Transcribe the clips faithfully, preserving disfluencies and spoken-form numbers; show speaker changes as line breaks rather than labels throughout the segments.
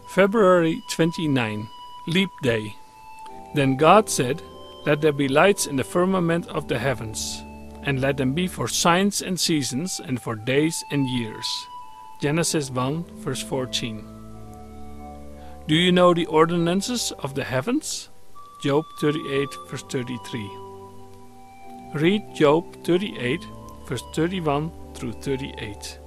February twenty-ninth, Leap Day. Then God said, "Let there be lights in the firmament of the heavens, and let them be for signs and seasons, and for days and years." Genesis one, verse fourteen. Do you know the ordinances of the heavens? Job thirty-eight, verse thirty-three. Read Job thirty-eight, verse thirty-one through thirty-eight.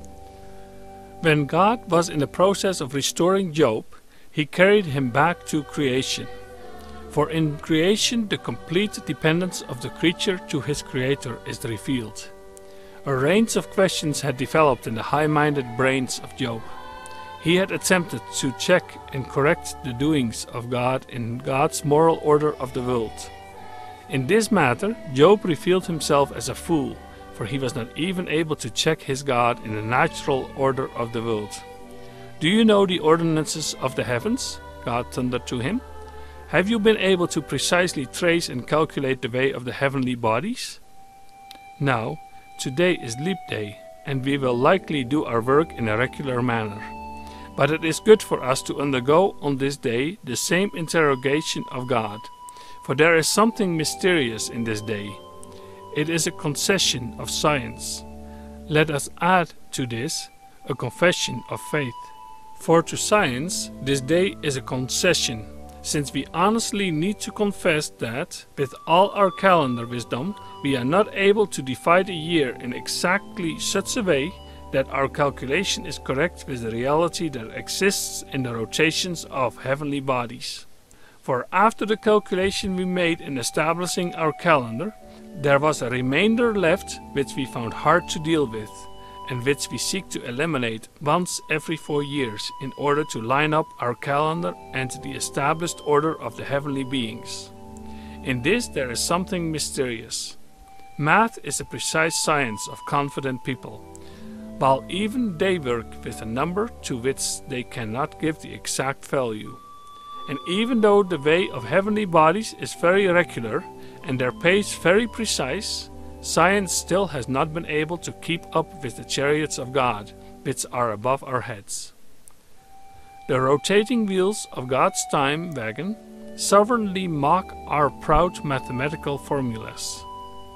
When God was in the process of restoring Job, he carried him back to creation. For in creation the complete dependence of the creature to his creator is revealed. A range of questions had developed in the high-minded brains of Job. He had attempted to check and correct the doings of God in God's moral order of the world. In this matter, Job revealed himself as a fool, for he was not even able to check his God in the natural order of the world. "Do you know the ordinances of the heavens?" God thundered to him. "Have you been able to precisely trace and calculate the way of the heavenly bodies?" Now, today is Leap Day, and we will likely do our work in a regular manner. But it is good for us to undergo on this day the same interrogation of God, for there is something mysterious in this day. It is a concession of science. Let us add to this a confession of faith. For to science, this day is a concession, since we honestly need to confess that, with all our calendar wisdom, we are not able to divide a year in exactly such a way that our calculation is correct with the reality that exists in the rotations of heavenly bodies. For after the calculation we made in establishing our calendar, there was a remainder left which we found hard to deal with, and which we seek to eliminate once every four years in order to line up our calendar and the established order of the heavenly beings. In this there is something mysterious. Math is a precise science of confident people, while even they work with a number to which they cannot give the exact value. And even though the way of heavenly bodies is very regular, and their pace very precise, science still has not been able to keep up with the chariots of God, which are above our heads. The rotating wheels of God's time wagon sovereignly mock our proud mathematical formulas.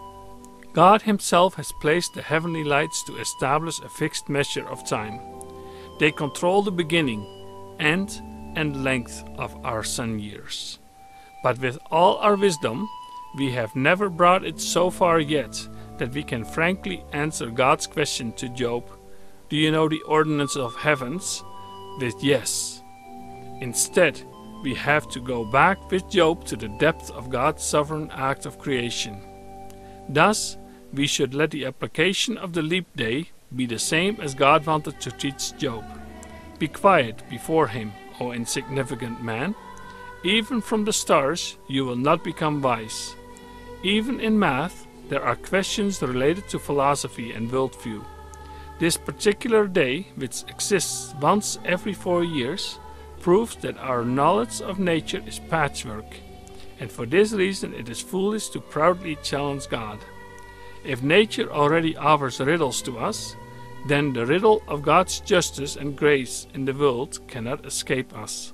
God himself has placed the heavenly lights to establish a fixed measure of time. They control the beginning, end, and length of our sun years. But with all our wisdom, we have never brought it so far yet that we can frankly answer God's question to Job, "Do you know the ordinance of heavens?" with yes. Instead, we have to go back with Job to the depth of God's sovereign act of creation. Thus, we should let the application of the leap day be the same as God wanted to teach Job. Be quiet before him, O insignificant man. Even from the stars you will not become wise. Even in math, there are questions related to philosophy and worldview. This particular day, which exists once every four years, proves that our knowledge of nature is patchwork, and for this reason it is foolish to proudly challenge God. If nature already offers riddles to us, then the riddle of God's justice and grace in the world cannot escape us.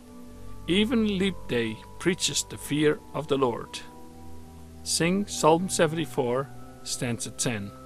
Even Leap Day preaches the fear of the Lord. Sing Psalm seventy-four, stanza ten.